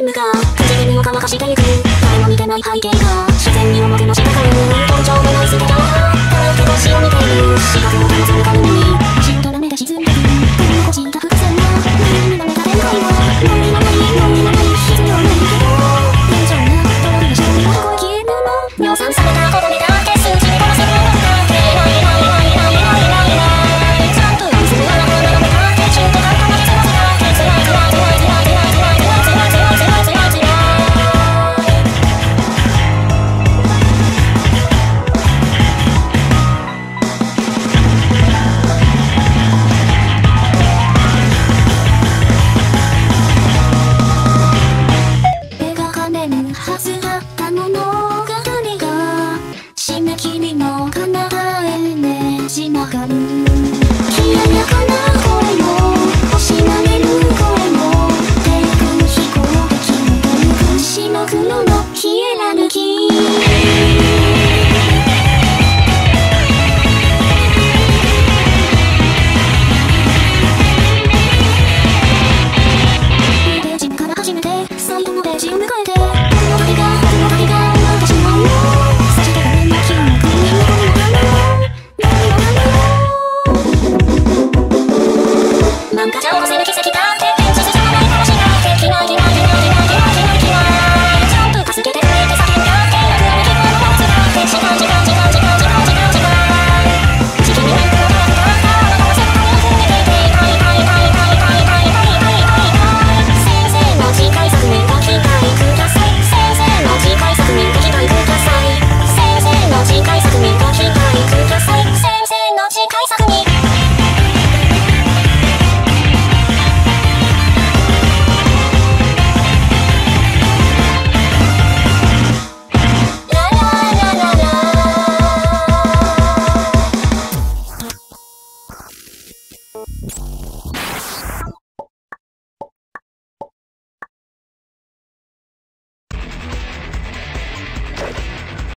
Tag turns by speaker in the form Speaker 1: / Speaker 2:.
Speaker 1: ムが口紅を乾かしていく。誰も見てない背景が自然に表の下から特徴もない透けた乾いて星を見ている。視覚を保つ向かうのに足音の目で沈んでく。取り残した伏線は無意味なメタ展開は無理もない無理もない必要ないけど現状なとろりの下にはこう消えぬの量産されたここでだけ数字で殺せるのだけ3分するあなたの目かけ中途半端なつらつらけつらつらつらつらつらつらつらつらつらつらつら描かれるはずだった物語が締め切りの彼方へねじ曲がる消えない